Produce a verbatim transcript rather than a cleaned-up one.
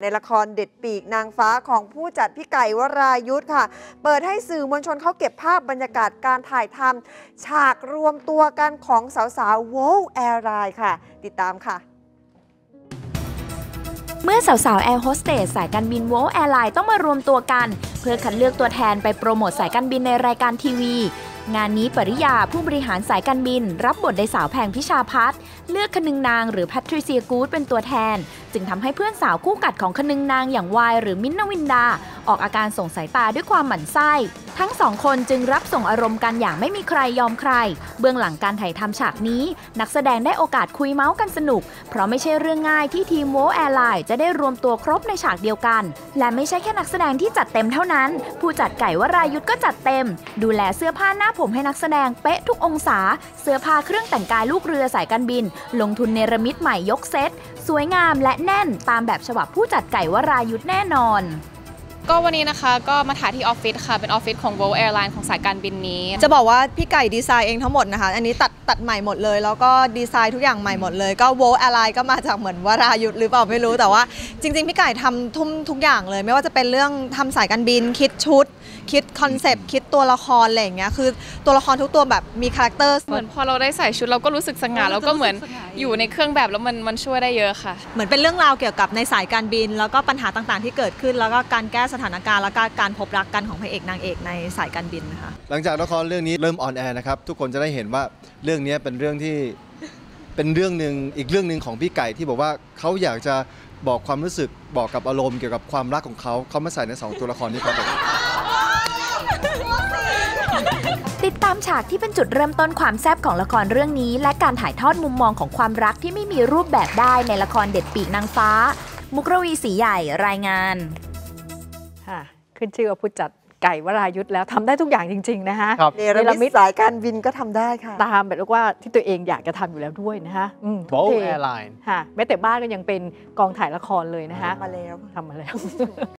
ในละครเด็ดปีกนางฟ้าของผู้จัดพี่ไก่วรายุทธ์ค่ะเปิดให้สื่อมวลชนเขาเก็บภาพบรรยากาศการถ่ายทำฉากรวมตัวกันของสาวๆ Wow Airline ค่ะติดตามค่ะเมื่อสาวๆแอร์โฮสเตสสายการบิน Wow Airline ต้องมารวมตัวกันเพื่อคัดเลือกตัวแทนไปโปรโมทสายการบินในรายการทีวีงานนี้ปริยาผู้บริหารสายการบินรับบทในสาวแพงพิชาพัฒน์เลือกคนึงนางหรือแพทริเซียกู๊ดเป็นตัวแทนจึงทำให้เพื่อนสาวคู่กัดของคนึงนางอย่างวายหรือมิ้นท์นวินดาออกอาการส่งสายตาด้วยความหมั่นไส้ทั้งสองคนจึงรับส่งอารมณ์กันอย่างไม่มีใครยอมใครเบื้องหลังการถ่ายทำฉากนี้นักแสดงได้โอกาสคุยเมาส์กันสนุกเพราะไม่ใช่เรื่องง่ายที่ทีม Wow Airline จะได้รวมตัวครบในฉากเดียวกันและไม่ใช่แค่นักแสดงที่จัดเต็มเท่านั้นผู้จัดไก่วรายุทธ์ก็จัดเต็มดูแลเสื้อผ้าหน้าผมให้นักแสดงเป๊ะทุกองศาเสื้อผ้าเครื่องแต่งกายลูกเรือสายการบินลงทุนเนรมิตใหม่ยกเซตสวยงามและแน่นตามแบบฉบับผู้จัดไก่วรายุทธ์แน่นอนก็วันนี้นะคะก็มาถ่ายที่ออฟฟิศค่ะเป็นออฟฟิศของ Wow Airline ของสายการบินนี้จะบอกว่าพี่ไก่ดีไซน์เองทั้งหมดนะคะอันนี้ตัดตัดใหม่หมดเลยแล้วก็ดีไซน์ทุกอย่างใหม่หมดเลยก็ Wow Airline ก็มาจากเหมือนวรายุทธ์หรือเปล่าไม่รู้แต่ว่าจริงๆพี่ไก่ทำทุ่มทุกอย่างเลยไม่ว่าจะเป็นเรื่องทำสายการบินคิดชุดคิดคอนเซปต์คิดตัวละครอะไรอย่างเงี้ยคือตัวละครทุกตัวแบบมีคาแรคเตอร์เหมือนพอเราได้ใส่ชุดเราก็รู้สึกสง่าแล้วก็เหมือนอยู่ในเครื่องแบบแล้วมันมันช่วยได้เยอะค่ะเหมือนเป็นเรื่องราวเกี่ยวกับในสายการบินแล้วก็ปัญหาต่างๆที่เกิดขึ้นแล้วก็การแก้สถานการณ์แล้วก็การพบรักกันของพระเอกนางเอกในสายการบินนะคะหลังจากละครเรื่องนี้เริ่มออนแอร์นะครับทุกคนจะได้เห็นว่าเรื่องนี้เป็นเรื่องที่เป็นเรื่องหนึ่งอีกเรื่องหนึ่งของพี่ไก่ที่บอกว่าเขาอยากจะบอกความรู้สึกบอกกับอารมณ์เกี่ยวกับความรักของเขาเขามาใส่ในสองตัวละครนี้ครับติดตามฉากที่เป็นจุดเริ่มต้นความแซ่บของละครเรื่องนี้และการถ่ายทอดมุมมองของความรักที่ไม่มีรูปแบบได้ในละครเด็ดปีกนางฟ้ามุกรวีศรีใหญ่รายงานค่ะขึ้นชื่อว่าผู้จัดไก่วรายุทธ์แล้วทำได้ทุกอย่างจริงๆนะคะเนรมิตสายการบินก็ทำได้ค่ะตามแบบเรียกว่าที่ตัวเองอยากจะทำอยู่แล้วด้วยนะคะโว้แอร์ไลน์ค่ะแม้แต่บ้านก็ยังเป็นกองถ่ายละครเลยนะคะมาแล้วทำมาแล้ว